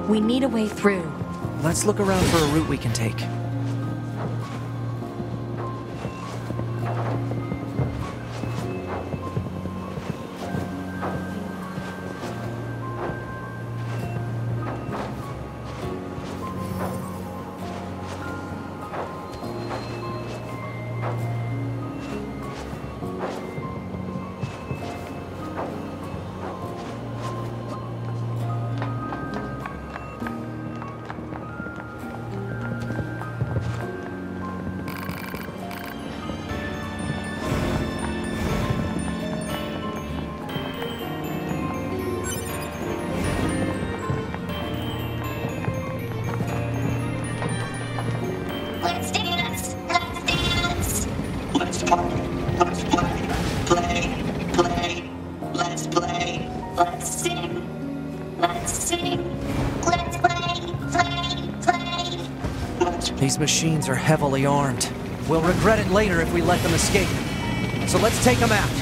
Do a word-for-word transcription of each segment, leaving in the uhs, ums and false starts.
We need a way through. Let's look around for a route we can take. These machines are heavily armed. We'll regret it later if we let them escape. So let's take them out.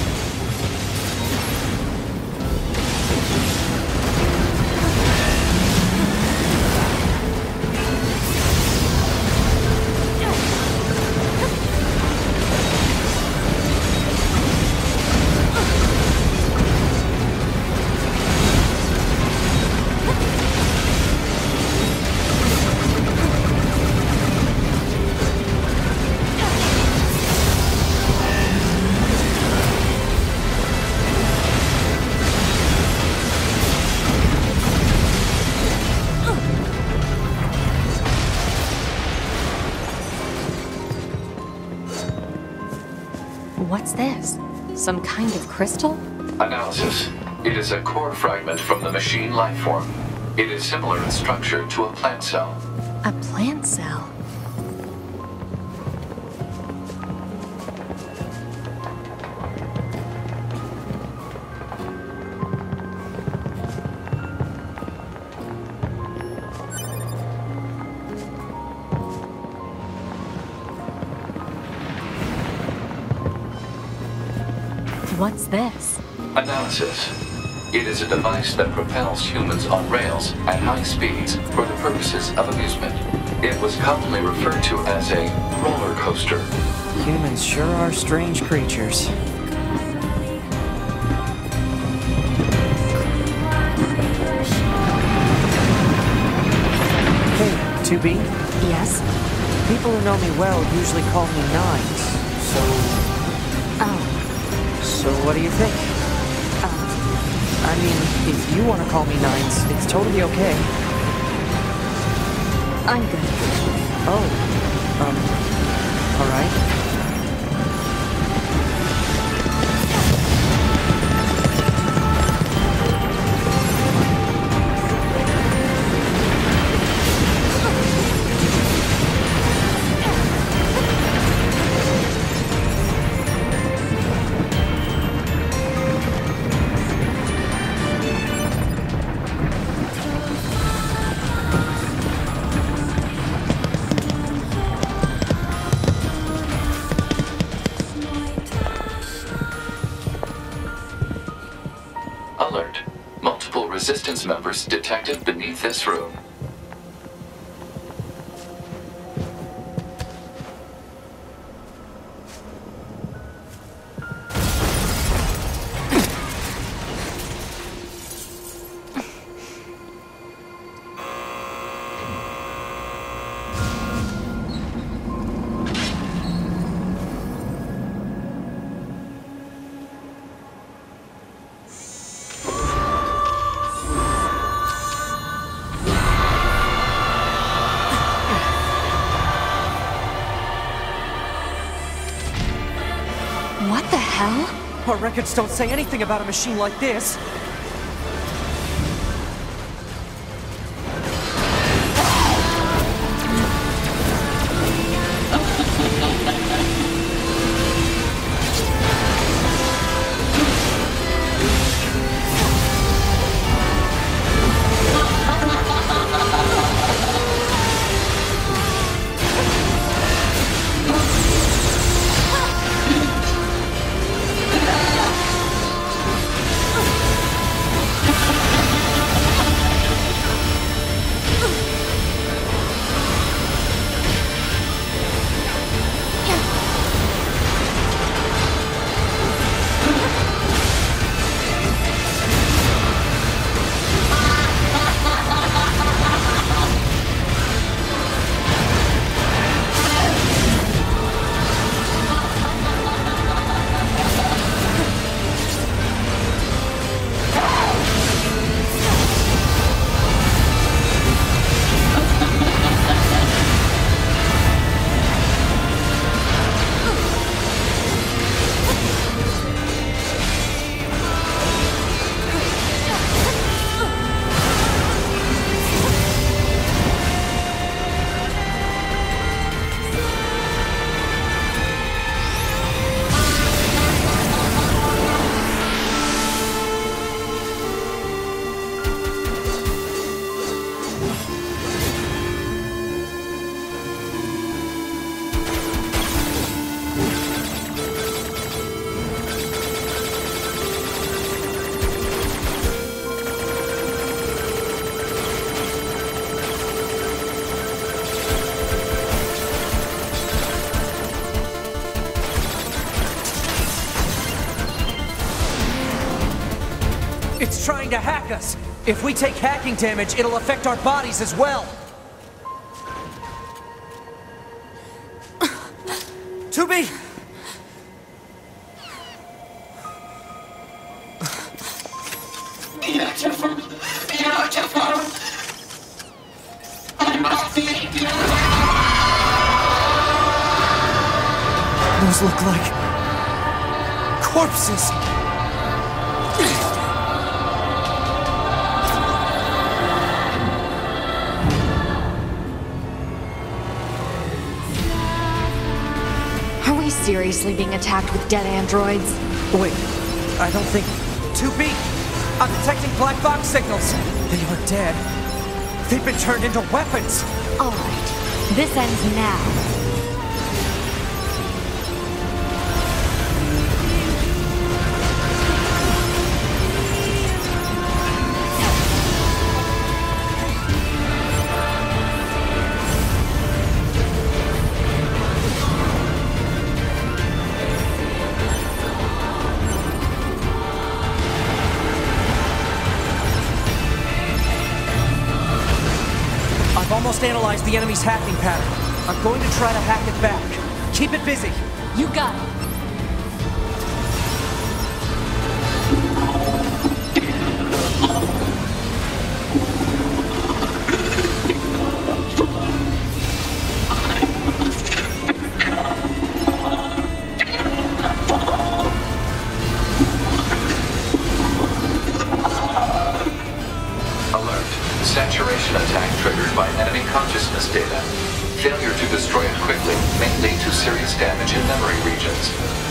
What's this? Some kind of crystal? Analysis. It is a core fragment from the machine lifeform. It is similar in structure to a plant cell. A plant cell? What's this? Analysis. It is a device that propels humans on rails at high speeds for the purposes of amusement. It was commonly referred to as a roller coaster. Humans sure are strange creatures. Hey, two B? Yes? People who know me well usually call me Nines, so... Oh. So what do you think? Um, I mean, if you want to call me Nines, it's totally okay. I'm good. Oh, um, alright. Alert. Multiple resistance members detected beneath this room. What the hell? Our records don't say anything about a machine like this. It's trying to hack us! If we take hacking damage, it'll affect our bodies as well! two B! Beautiful, beautiful. I must be beautiful. Those look like corpses. Are we seriously being attacked with dead androids? Wait, I don't think... two B! I'm detecting black box signals! They are dead. They've been turned into weapons! Alright, this ends now. I've almost analyzed the enemy's hacking pattern. I'm going to try to hack it back. Keep it busy. You got it. Saturation attack triggered by enemy consciousness data. Failure to destroy it quickly may lead to serious damage in memory regions.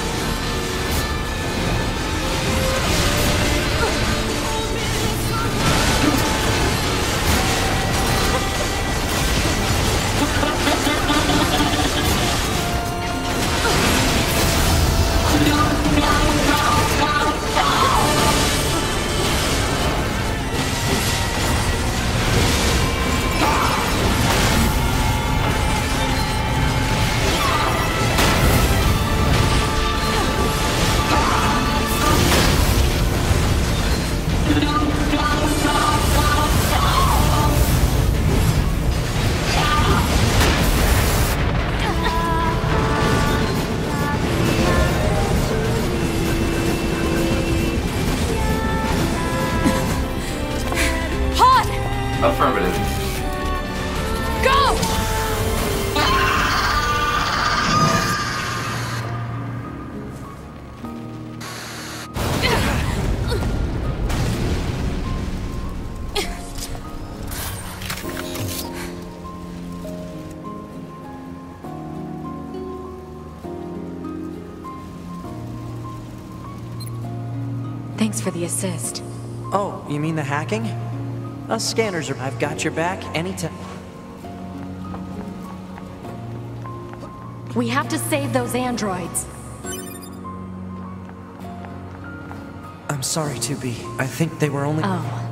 Affirmative. Go! Thanks for the assist. Oh, you mean the hacking? Us scanners are... I've got your back anytime. We have to save those androids. I'm sorry, two B. I think they were only... Oh.